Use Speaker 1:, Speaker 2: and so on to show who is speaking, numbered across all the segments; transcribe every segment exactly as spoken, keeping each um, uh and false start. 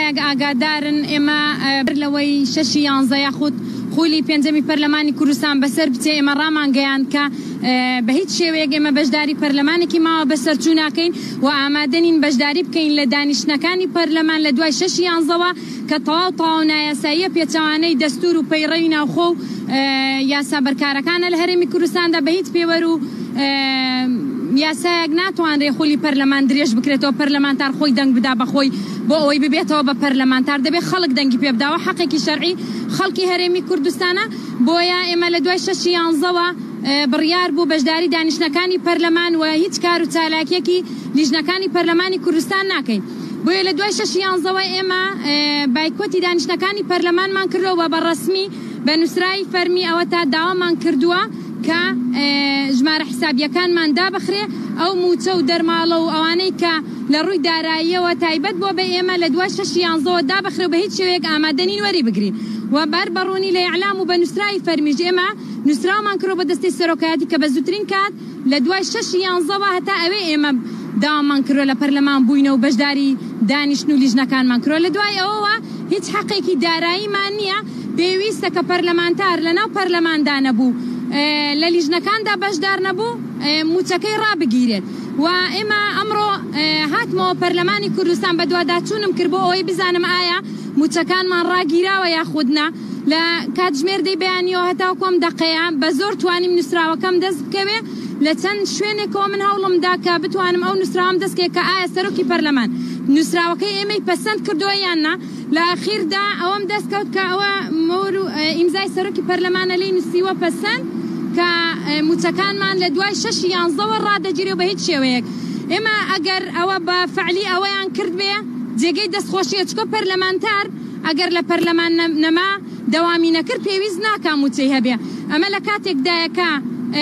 Speaker 1: هەمایەک ئاگادارن ئێمە بەر لەوەی شەشی یانزە یاخود خولی پێنجەمی پەرلەمانی کوردستان بەسەر بچێ ئێمە ڕامانگەیان کە بە هیچ شێوەیەک ئێمە بەشداری پەرلەمانێکی ماوە بەسەرچوو ناکەین و ئامادەنین بەشداری بکەین لە دانیشتنەکانی پەرلەمان لە دوای شەشی یانزەوە کە تەواو تەواو نایاساییە پێچەوانەی دەستور و پەیڕەوی ناوخۆ و یاسا بەرکارەکانە لە هەرێمی کوردستاندا بە هیچ پێوەر و یاسایەک ناتوانرێ خولی پەرلەمان درێژ بکرێتەوە پەرلەمانتار خۆی دەنگ بدا بەخۆی بۆ ئەوەی ببێتەوە بە پەرلەمانتار دەبێت خەڵک دەنگی پێ بداوە حەقێکی شەرعی خەڵکی هەرێمی کوردستانە بۆیە ئێمە لە دوای شەشی یانزەوە بڕیار بوو بەشداری دانیشتنەکانی پەرلەمان و هیچ کار و چالاکیەکی لیژنەکانی پەرلەمانی کوردستان ناکەین بۆیە لە دوای شەشی یانزەوە ئێمە بایکۆتی دانیشتنەکانی پەرلەمانمان کردەوە بە ڕەسمی بە نووسراوی فەرمی ئەوە تا داوامان کردووە کە ژمارە حسابیەکانمان دابخرێ ئەو موچە و دەرماڵە و ئەوانەی کە لە ڕووی داراییەوە تایبەت بۆ بە ئێمە لە دوای شەشی یانزەوە دابخرێ و بە هیچ شێوەیەک ئامادەنین وەری بگرین و بەر بەڕوونی لە ئیعلام و بە نووسراوی فەرمیش ئێمە نووسراومان کردەوە بە دەستەی سەرۆکایەتی کە بە زووترین کات لە دوای شەشی یانزەوە هەتا ئەوێ ئێمە داوامان کردووە لە پەرلەمان بووینە و بەشداری دانیشتن و لیژنەکانمان کردووە لە دوای ئەوەوە هیچ حەقێکی داراییمان نییە پێویستە کە پەرلەمانتار لەناو پەرلەماندا نەبوو لە لیژنەکاندا بەشدار نەبوو موچەکەی ڕابگیرێت و ئێمە ئەمڕۆ هاتمەوە پەرلەمانی کوردستان بە دوواداچوونم کرد بۆ ئەوەی بزانم ئایا موچەکانمان ڕاگیراوە یاخودنا لە کاتژمێردەی بەیانیەوە هەتاو کۆم دەقەیە بە زۆر توانیم نووسراوەکەم دەست بکەوێ لە چەند شوێنێکەوە من هەوڵمدا کە بتوانم ئەو نووسراوەم دەستکەوێت کە ئایا سەرۆکی پەرلەمان نووسراوەکەی ئێمەی پەسەند کردووە یاننا لە ئاخیردا ئەوەم دەستکەوت کە ئەوە مۆر و ئیمزای سەرۆکی پەرلەمانە لێی نووسیوە پەسەند کە موچەکانمان لە دوای شەشی یانزەوە ڕادەگیرێ بە هیچ شێوەیەک ئێمە ئەگەر ئەوە بە فعلی ئەوەیان کرد بێ جێگەی دەستخۆشیە چکۆ پەرلەمانتار ئەگەر لە پەرلەمان نەما دەوامی نەکرد پێویست ناکە موچەی هەبێ ئەمە لە کاتێکدایەکە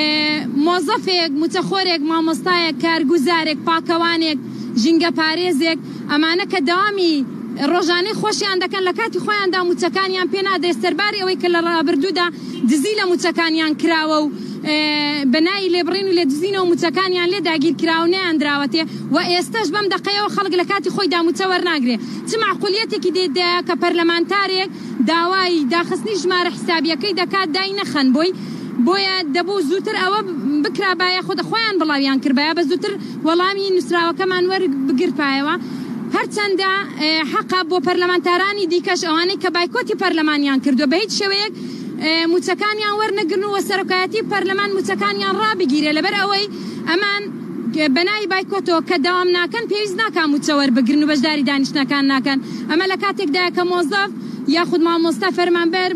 Speaker 1: مۆزەفێک موچەخۆرێک مامۆستایەک کارگوزارێک پاکەوانێک ژینگە پارێزێک ئەمانە کە داوامی ڕۆژانەی خۆشیان دەکەن لە کاتی خۆیاندا موچەکانیان پێ نادەێت سەرباری ئەوەی کە لە ڕابردوودا دزی لە موچەکانیان کراوە و بەنای لێبڕین و لێ دزینەوە موچەکانیان لێ داگیر کراو نەیاندراوەتێ و ئێستش بەم دەقەیەوە خەڵک لە کاتی خۆیدا موچە وەرناگرێ چ معقولیەتێکی دێدایە کە پەرلەمانتارێک داوای داخستنی ژمارە حسابیەکەی دەکات دای نەخەن بۆی بۆیە دەبوو زووتر ئەوە بکرابایە خۆدە خۆیان بڵاویان کردبایە بە زووتر وەڵامی نووسراوەکەمان وەربگرپایەوە هەرچەندە حەقا بۆ پەرلەمانتارانی دیکەش ئەوانەی کە بایکۆتی پەرلەمانیان کردووە بە هیچ شێوەیەک موچەکانیان وەرنەگرن و سەرۆکایەتی پەرلەمان موچەکانیان ڕابگیرێ لەبەر ئەوەی ئەمان بەنای بایکۆتەوە کە داوام ناکەن پێویست ناکە موچە وەربگرن و بەشداری دانیشتنەکان ناکەن ئەمە لە کاتێکدایە کە مۆزەف یاخود مامۆستا فەرمانبەر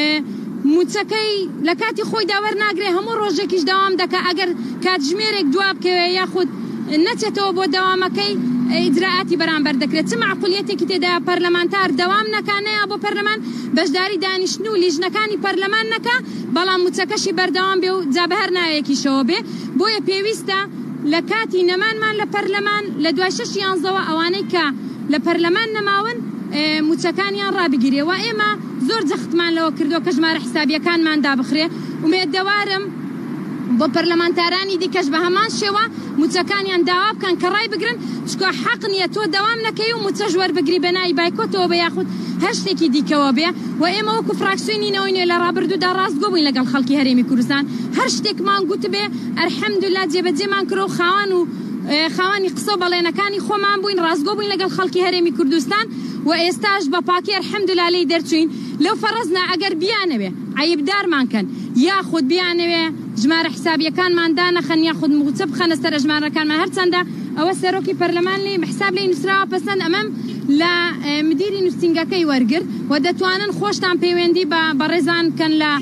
Speaker 1: موچەکەی لە کاتی خۆیدا وەرناگرێ هەموو ڕۆژێکیش داوام دەکە ئەگەر کاتژمێرێک دواب بکەوێ یاخود نەچێتەوە بۆ دەوامەکەی ئیجراعاتی بەرامبەر دەکرێت چ معقولیەتێکی تێدا پەرلەمانتار دەوام نەکانەیە بۆ پەرلەمان بەشداری دانیشتن و لیژنەکانی پەرلەمان نەکە بەڵام موچەکەشی بەردەوام بێ و جا بە هەر ناوەیەکیشەوە بێ بۆیە پێویستە لە کاتی نەمانمان لە پەرلەمان لە دوای شەش یانزەوە ئەوانەی کە لە پەرلەمان نەماون موچەکانیان ڕابگیرێ و ئێمە زۆر جەختمان لەوە کردووە کە ژمارە حسابیەکانمان دابخرێ ومێدەوارم بۆ پەرلەمانتارانی دیکەش بە هەمان شێوە موچەکانیان داوا بکەن کە ڕای بگرن چکۆ حەق نییە تۆ دەوام نەکەی و موچەش وەربگری بەنای بایکۆتەوە بە یاخود هەر شتێکی دیکەوە بێ و ئێمە وەکو فراکسیۆنی نەوەی لە ڕابردوودا ڕاستگۆ بووین لەگەڵ خەڵکی هەرێمی کوردستان هەر شتێکمان گوت بێ ئەلحەمدولیلا جێبەجێمان کرۆ خاوان و خاوانی قسە و بەڵێنەکانی خۆمان بووین ڕاستگۆ بووین لەگەڵ خەڵکی هەرێمی کوردستان و ئێستاش بە پاکی ئەلحەمدولیلا لێی دەرچوین لەو فەرەزنا ئەگەر بیانەوێ عەیبدارمان کەن یاخود بیانەوێ ژمارە حسابیەکانمان دانەخەن یاخود موچە بخەنە سەر ژمارەکانمان هەرچەندە ئەوە سەرۆکی پەرلەمان لێ حساب لێی نووسراوە پەسەند ئەمەم لە مدیری نووسینگەکەی وەرگرت و دەتوانن خۆشتان پەیوەندی بە بەڕێزان بکەن لە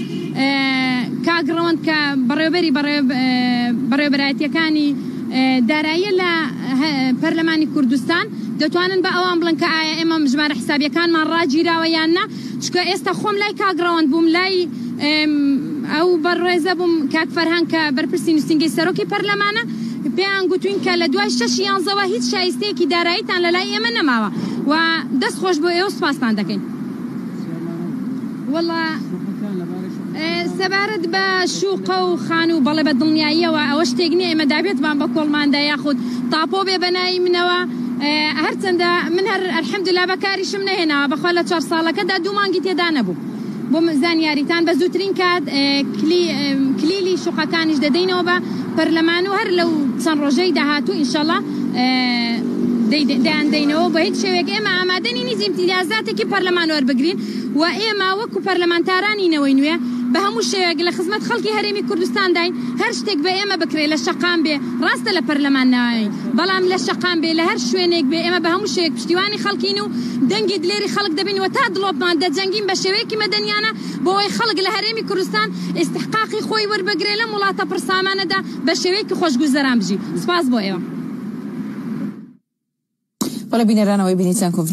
Speaker 1: کاگڕەوەند کە بەڕێوەبەری بەڕێوەبەرایەتیەکانی داراییە لە پەرلەمانی کوردستان دەتوانن بە ئەوان بڵن کە ئایا ئێمە ژمارە حسابیەکانمان ڕاگیراوە یان نا چکە ئێستا خۆم لای کاگڕەوەند بووم لای ئەو بەڕێزە بووم کاک فەرهان کە بەرپرسی نووسینگەی سەرۆکی پەرلەمانە پێیان گوتوین کە لە دوای شەش یانزەوە هیچ شایستەیەکی داراییتان لە لای ئێمە نەماوە و دەست خۆش بۆ ئێوە سوپاستان دەکەین. وەڵا سەبارەت بە شوقە و خان و بەڵێ بە دڵنیاییەوە ئەوە شتێک نییە ئێمە دابێتمان بە کۆڵماندا یاخود تاپۆ بێ بەنای منەوە هەرچەندە من هەر ئەلحەمدوللا بەکاریشم نەهێناوە بەخوا لە چوار ساڵەکەدا دوو مانگی تێدا نەبوو بۆ زانیاریتان بە زووترین کات کلیلی شوقەکانیش دەدەینەوە بە پەرلەمان و هەر لەو چەند ڕۆژەی داهاتوو ئینشەڵڵا دەیاندەینەوە بە هیچ شێوێک ئێمە ئامادەنی نیز ئیمتیازاتێکی پەرلەمان وەربگرین و ئێمە وەکو پەرلەمانتارانی نەوەی نوێ بە هەموو شێوێک لە خزمەت خەڵکی هەرێمی کوردستان داین هەر شتێک بە ئێمە بکرێ لە شەقام بێ ڕاستە لە پەرلەمان ناوی بەڵام لە شەقام بێ لە هەر شوێنێک بێ ئێمە بە هەموو شێوێک پشتیوانی خەڵکین و دەنگی دلێری خەڵک دەبین و تا دڵۆپمان دەجەنگین بە شێوەیەکی مەدەنیانە بۆ ئەوەی خەڵک لە هەرێمی کوردستان ئیستحقاقی خۆی وەربگرێ لە وڵاتە پرسامانەدا بە شێوەیەکی خۆشگوزەران بژی. سپاس بۆ ئێوە.
Speaker 2: بەڵێ بینەرانەوەی بینیتان